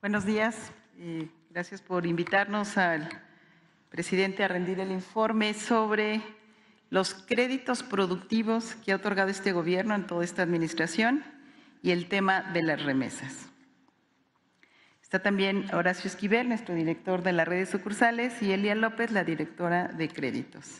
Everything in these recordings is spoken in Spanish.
Buenos días. Gracias por invitarnos al presidente a rendir el informe sobre los créditos productivos que ha otorgado este gobierno en toda esta administración y el tema de las remesas. Está también Horacio Esquivel, nuestro director de la red de sucursales, y Elia López, la directora de créditos.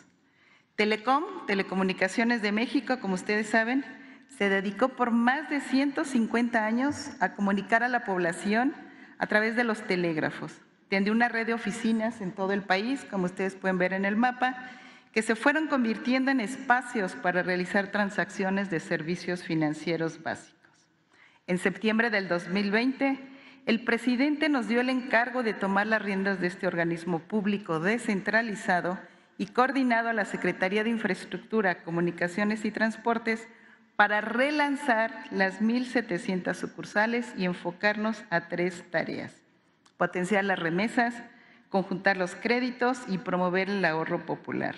Telecomunicaciones de México, como ustedes saben, se dedicó por más de 150 años a comunicar a la población a través de los telégrafos. Tiene una red de oficinas en todo el país, como ustedes pueden ver en el mapa, que se fueron convirtiendo en espacios para realizar transacciones de servicios financieros básicos. En septiembre del 2020, el presidente nos dio el encargo de tomar las riendas de este organismo público descentralizado y coordinado a la Secretaría de Infraestructura, Comunicaciones y Transportes para relanzar las 1,700 sucursales y enfocarnos a 3 tareas: potenciar las remesas, conjuntar los créditos y promover el ahorro popular.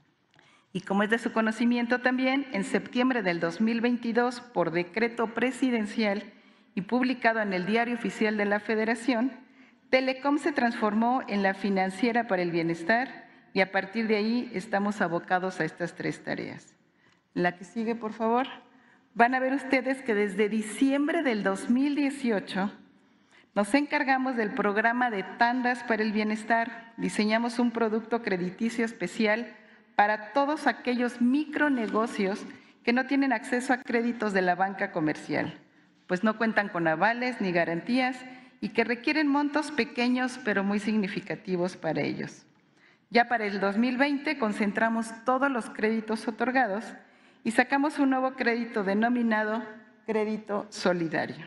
Y como es de su conocimiento también, en septiembre del 2022, por decreto presidencial y publicado en el Diario Oficial de la Federación, Telecom se transformó en la Financiera para el Bienestar y a partir de ahí estamos abocados a estas 3 tareas. La que sigue, por favor. Van a ver ustedes que desde diciembre del 2018 nos encargamos del programa de tandas para el bienestar. Diseñamos un producto crediticio especial para todos aquellos micronegocios que no tienen acceso a créditos de la banca comercial, pues no cuentan con avales ni garantías y que requieren montos pequeños pero muy significativos para ellos. Ya para el 2020 concentramos todos los créditos otorgados y sacamos un nuevo crédito denominado Crédito Solidario.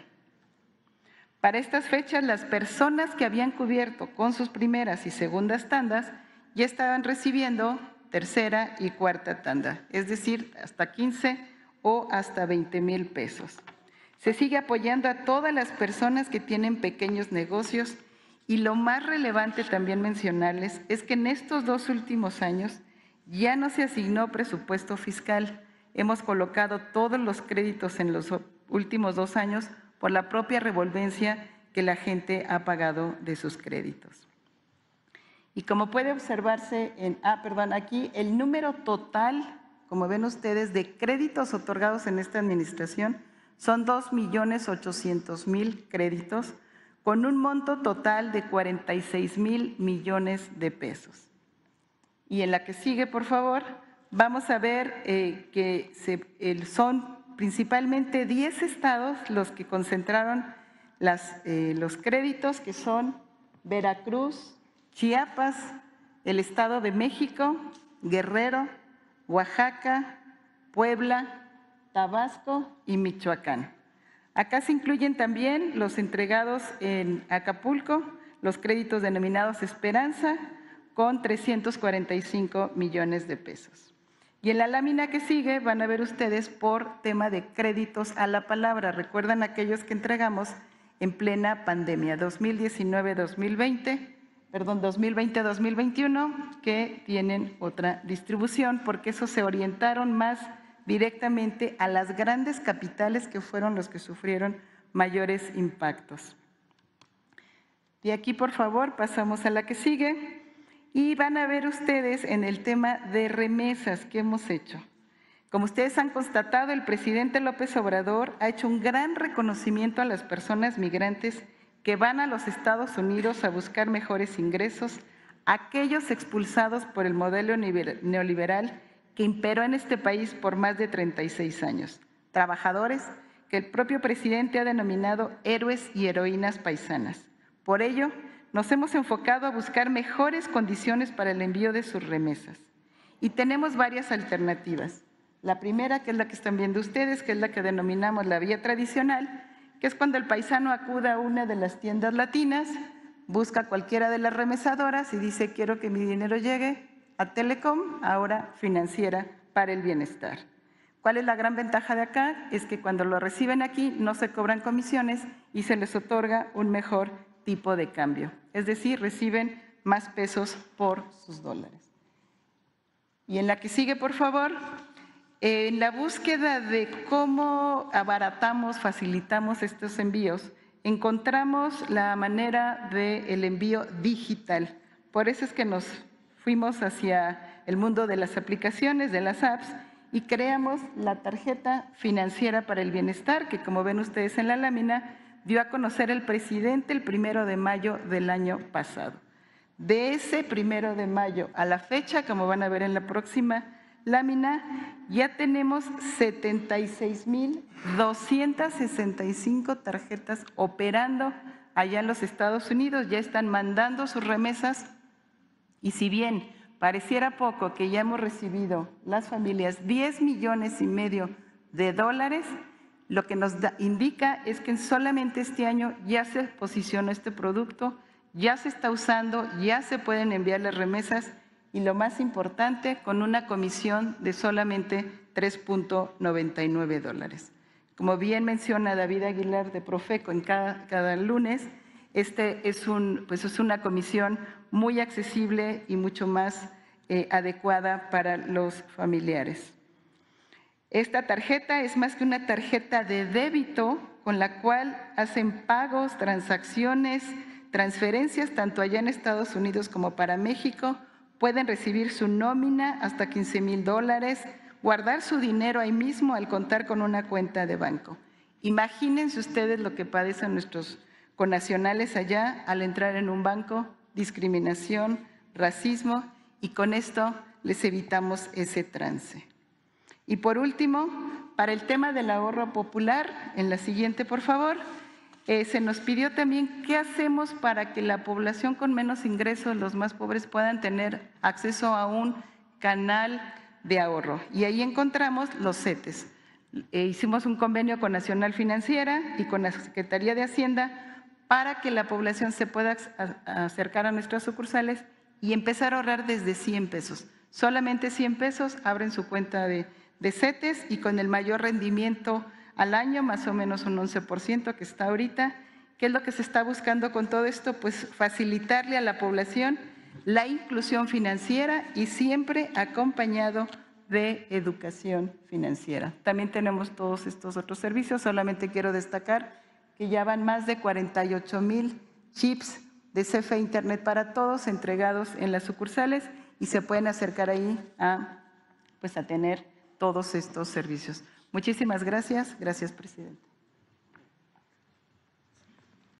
Para estas fechas, las personas que habían cubierto con sus primeras y segundas tandas ya estaban recibiendo tercera y cuarta tanda, es decir, hasta 15 o hasta 20,000 pesos. Se sigue apoyando a todas las personas que tienen pequeños negocios y lo más relevante también mencionarles es que en estos 2 últimos años ya no se asignó presupuesto fiscal. Hemos colocado todos los créditos en los últimos 2 años por la propia revolvencia que la gente ha pagado de sus créditos. Y como puede observarse aquí el número total, como ven ustedes, de créditos otorgados en esta administración son 2,800,000 créditos con un monto total de 46,000 millones de pesos. Y en la que sigue, por favor, vamos a ver que son principalmente 10 estados los que concentraron los créditos, que son Veracruz, Chiapas, el Estado de México, Guerrero, Oaxaca, Puebla, Tabasco y Michoacán. Acá se incluyen también los entregados en Acapulco, los créditos denominados Esperanza, con 345 millones de pesos. Y en la lámina que sigue van a ver ustedes por tema de créditos a la palabra. Recuerdan aquellos que entregamos en plena pandemia, 2020-2021, que tienen otra distribución, porque esos se orientaron más directamente a las grandes capitales que fueron los que sufrieron mayores impactos. De aquí, por favor, pasamos a la que sigue y van a ver ustedes en el tema de remesas que hemos hecho. Como ustedes han constatado, el presidente López Obrador ha hecho un gran reconocimiento a las personas migrantes que van a los Estados Unidos a buscar mejores ingresos, aquellos expulsados por el modelo neoliberal que imperó en este país por más de 36 años. Trabajadores que el propio presidente ha denominado héroes y heroínas paisanas. Por ello, nos hemos enfocado a buscar mejores condiciones para el envío de sus remesas. Y tenemos varias alternativas. La primera, que es la que están viendo ustedes, que es la que denominamos la vía tradicional, que es cuando el paisano acude a una de las tiendas latinas, busca cualquiera de las remesadoras y dice: quiero que mi dinero llegue a Telecom, ahora Financiera para el Bienestar. ¿Cuál es la gran ventaja de acá? Es que cuando lo reciben aquí no se cobran comisiones y se les otorga un mejor tipo de cambio. Es decir, reciben más pesos por sus dólares. Y en la que sigue, por favor, en la búsqueda de cómo abaratamos, facilitamos estos envíos, encontramos la manera del envío digital. Por eso es que nos fuimos hacia el mundo de las aplicaciones, de las apps, y creamos la tarjeta financiera para el bienestar, que como ven ustedes en la lámina, dio a conocer el presidente el 1 de mayo del año pasado. De ese 1 de mayo a la fecha, como van a ver en la próxima lámina, ya tenemos 76,265 tarjetas operando allá en los Estados Unidos, ya están mandando sus remesas, y si bien pareciera poco que ya hemos recibido las familias 10,5 millones de dólares, lo que nos indica es que solamente este año ya se posicionó este producto, ya se está usando, ya se pueden enviar las remesas y lo más importante, con una comisión de solamente $3.99. Como bien menciona David Aguilar de Profeco en cada lunes, es una comisión muy accesible y mucho más adecuada para los familiares. Esta tarjeta es más que una tarjeta de débito con la cual hacen pagos, transacciones, transferencias, tanto allá en Estados Unidos como para México. Pueden recibir su nómina hasta $15,000, guardar su dinero ahí mismo al contar con una cuenta de banco. Imagínense ustedes lo que padecen nuestros connacionales allá al entrar en un banco: discriminación, racismo, y con esto les evitamos ese trance. Y por último, para el tema del ahorro popular, en la siguiente, por favor, se nos pidió también qué hacemos para que la población con menos ingresos, los más pobres, puedan tener acceso a un canal de ahorro. Y ahí encontramos los CETES. Hicimos un convenio con Nacional Financiera y con la Secretaría de Hacienda para que la población se pueda acercar a nuestras sucursales y empezar a ahorrar desde 100 pesos. Solamente 100 pesos abren su cuenta de CETES, y con el mayor rendimiento al año, más o menos un 11% que está ahorita. ¿Qué es lo que se está buscando con todo esto? Pues facilitarle a la población la inclusión financiera y siempre acompañado de educación financiera. También tenemos todos estos otros servicios. Solamente quiero destacar que ya van más de 48,000 chips de CFE Internet para todos entregados en las sucursales, y se pueden acercar ahí a tener todos estos servicios. Muchísimas gracias. Gracias, presidente.